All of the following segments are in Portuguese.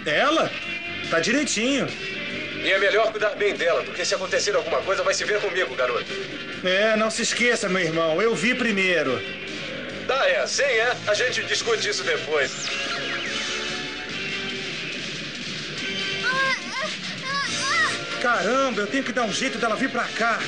Ela? Tá direitinho. E é melhor cuidar bem dela, porque se acontecer alguma coisa, vai se ver comigo, garoto. Não se esqueça, meu irmão. Eu vi primeiro. Sim, é. A gente discute isso depois. Caramba, eu tenho que dar um jeito dela vir pra cá.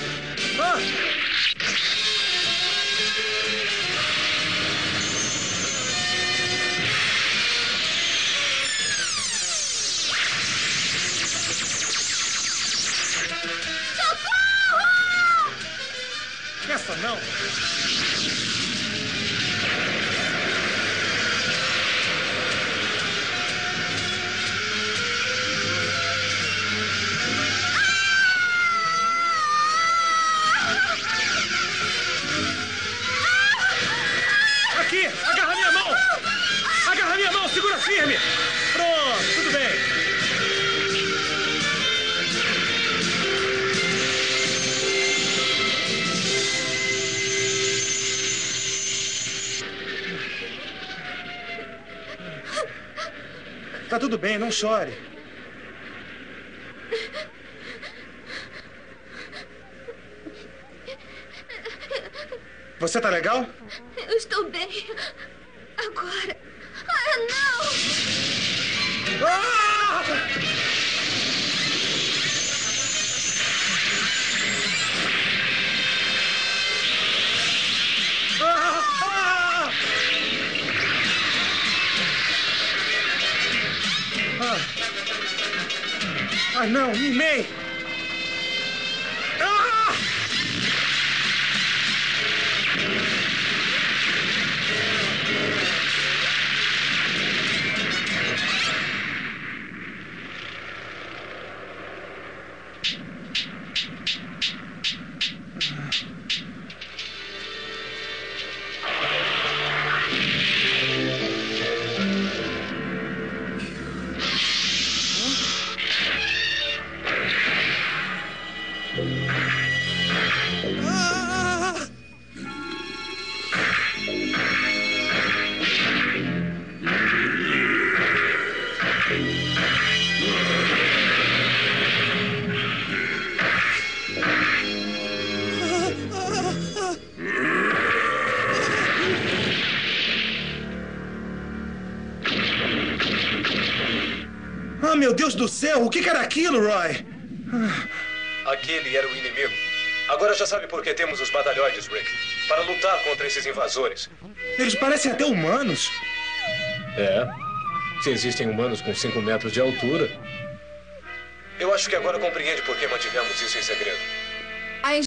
Socorro! Essa não. Aqui! Agarra minha mão! Agarra minha mão! Segura firme! Pronto, tudo bem. Tá tudo bem, não chore. Você tá legal? Eu estou bem. Agora. Não! Ah! Não, Mimei! Meu Deus do céu! O que era aquilo, Roy? Aquele era o inimigo. Agora já sabe por que temos os batalhões, Rick. Para lutar contra esses invasores. Eles parecem até humanos. Se existem humanos com 5 metros de altura. Eu acho que agora compreende por que mantivemos isso em segredo.